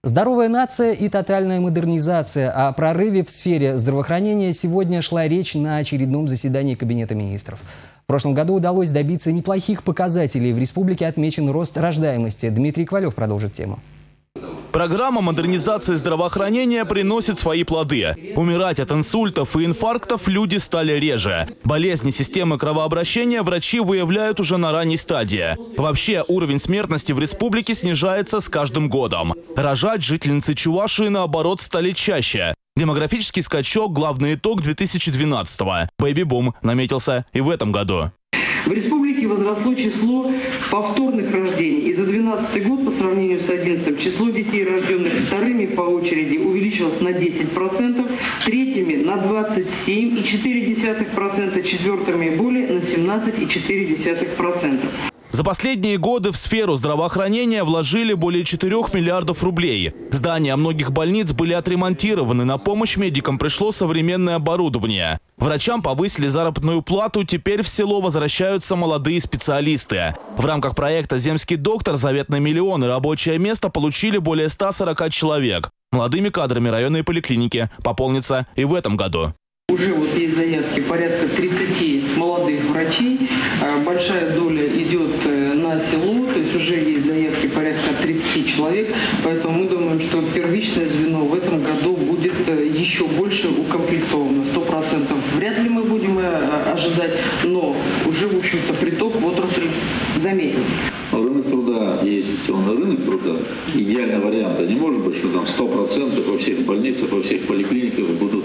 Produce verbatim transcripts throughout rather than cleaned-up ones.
Здоровая нация и тотальная модернизация. О прорыве в сфере здравоохранения сегодня шла речь на очередном заседании Кабинета министров. В прошлом году удалось добиться неплохих показателей. В республике отмечен рост рождаемости. Дмитрий Ковалев продолжит тему. Программа модернизации здравоохранения приносит свои плоды. Умирать от инсультов и инфарктов люди стали реже. Болезни системы кровообращения врачи выявляют уже на ранней стадии. Вообще, уровень смертности в республике снижается с каждым годом. Рожать жительницы Чувашии, наоборот, стали чаще. Демографический скачок – главный итог две тысячи двенадцатого. Бэйби-бум наметился и в этом году. В республике возросло число повторных рождений. И за две тысячи двенадцатый год по сравнению с две тысячи одиннадцатым число детей, рожденных вторыми по очереди, увеличилось на десять процентов, третьими на двадцать семь и четыре десятых процента, четвертыми и более на семнадцать и четыре десятых процента. За последние годы в сферу здравоохранения вложили более четырёх миллиардов рублей. Здания многих больниц были отремонтированы, на помощь медикам пришло современное оборудование. Врачам повысили заработную плату, теперь в село возвращаются молодые специалисты. В рамках проекта «Земский доктор» заветный миллион и рабочее место получили более ста сорока человек. Молодыми кадрами районные поликлиники пополнятся и в этом году. Уже вот есть заявки порядка тридцати молодых врачей, большая доля идет на село, то есть уже есть заявки порядка тридцати человек, поэтому мы думаем, что первичное звено в этом году будет еще больше укомплектовано, сто процентов. Вряд ли мы будем ожидать, но уже, в общем-то, приток в отрасль заметен. Рынок труда есть, он рынок труда. Идеального варианта не может быть, что там сто процентов во всех больницах, во всех поликлиниках будут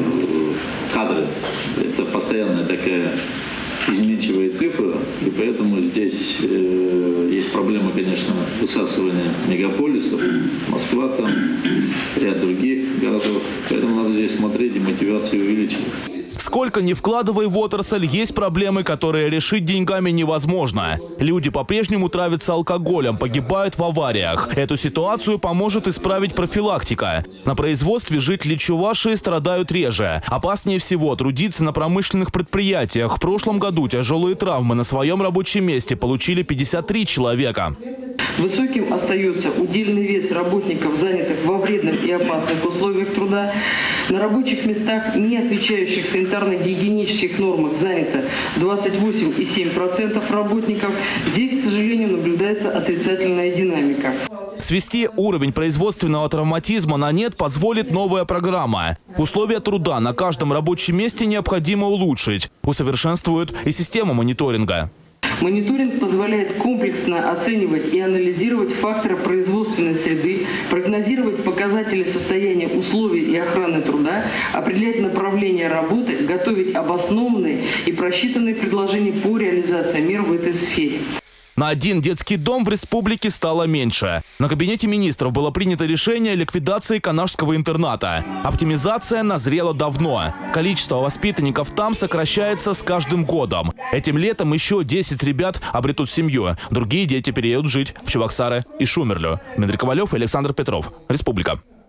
кадры. Это постоянная такая изменчивая цифра, и поэтому здесь э, есть проблема, конечно, высасывания мегаполисов, Москва там, ряд других городов. Поэтому надо здесь смотреть и мотивацию увеличивать. Сколько ни вкладывай в отрасль, есть проблемы, которые решить деньгами невозможно. Люди по-прежнему травятся алкоголем, погибают в авариях. Эту ситуацию поможет исправить профилактика. На производстве жители Чувашии страдают реже. Опаснее всего трудиться на промышленных предприятиях. В прошлом году тяжелые травмы на своем рабочем месте получили пятьдесят три человека. Высоким остается удельный вес работников, занятых во вредных и опасных условиях труда. На рабочих местах, не отвечающих санитарно-гигиенических нормах, занято двадцать восемь и семь десятых процента работников. Здесь, к сожалению, наблюдается отрицательная динамика. Свести уровень производственного травматизма на нет позволит новая программа. Условия труда на каждом рабочем месте необходимо улучшить. Усовершенствуют и систему мониторинга. Мониторинг позволяет комплексно оценивать и анализировать факторы производственной среды, прогнозировать показатели состояния условий и охраны труда, определять направление работы, готовить обоснованные и просчитанные предложения по реализации мер в этой сфере. На один детский дом в республике стало меньше. На Кабинете министров было принято решение о ликвидации канашского интерната. Оптимизация назрела давно. Количество воспитанников там сокращается с каждым годом. Этим летом еще десять ребят обретут семью. Другие дети переедут жить в Чебоксары и Шумерлю. Дмитрий Ковалев и Александр Петров. Республика.